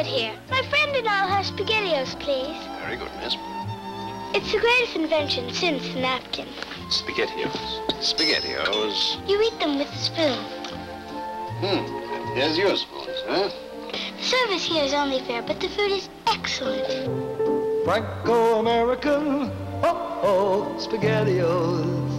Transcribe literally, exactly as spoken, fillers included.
sit here. My friend and I'll have SpaghettiOs, please. Very good, miss. It's the greatest invention since the napkin. SpaghettiOs. SpaghettiOs. You eat them with a spoon. Hmm. Here's your spoons, huh? The service here is only fair, but the food is excellent. Franco American, oh, oh, SpaghettiOs.